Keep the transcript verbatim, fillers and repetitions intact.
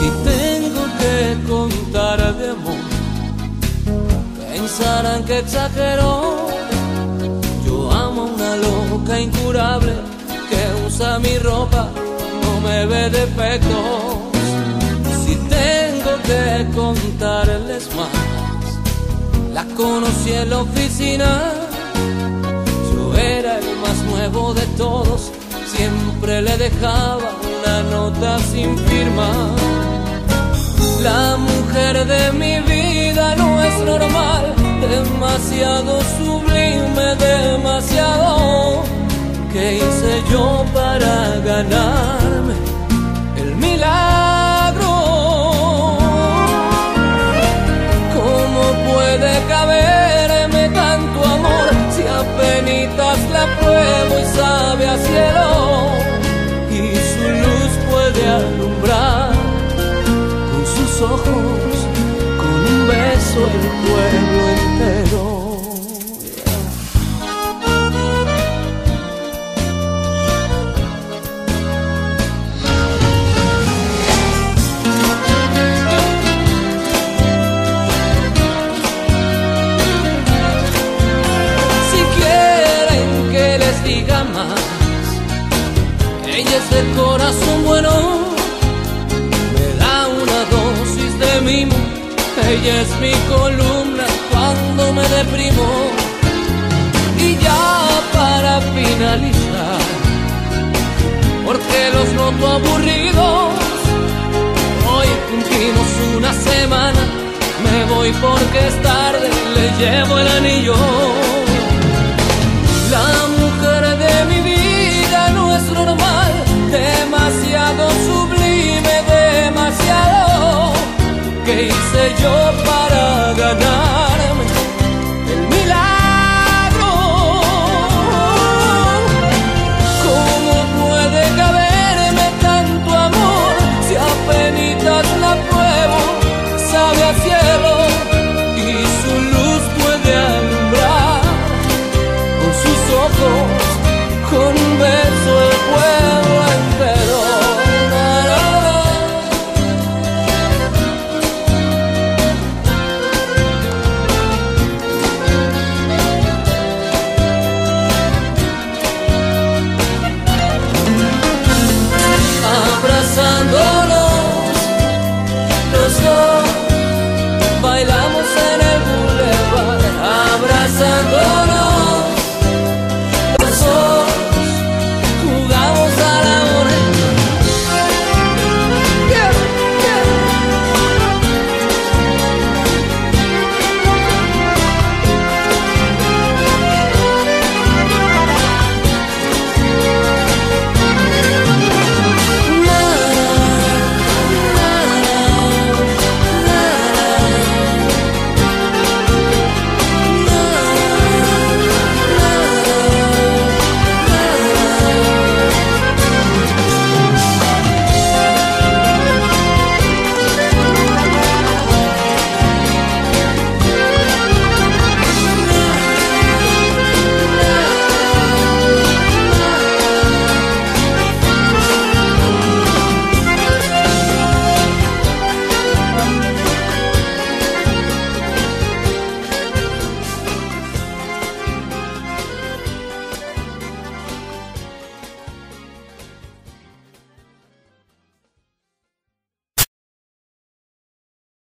Si tengo que contar de amor, pensarán que exagero. Yo amo a una loca incurable que usa mi ropa, no me ve defectos. Si tengo que contarles más, la conocí en la oficina. Yo era el más nuevo de todos, siempre le dejaba una nota sin firma. La mujer de mi vida no es normal, demasiado sublime, demasiado. ¿Qué hice yo para ganarme el milagro? ¿Cómo puede caberme tanto amor si apenitas la pruebo y sabe a cielo? Y su luz puede alumbrar con sus ojos, con un beso el pueblo entero. Diga más, ella es de corazón bueno, me da una dosis de mimo. Ella es mi columna cuando me deprimo. Y ya para finalizar, porque los noto aburridos, hoy cumplimos una semana. Me voy porque es tarde, le llevo el anillo. La mujer de mi vida no es normal, demasiado sublime, demasiado. ¿Qué hice yo para ganar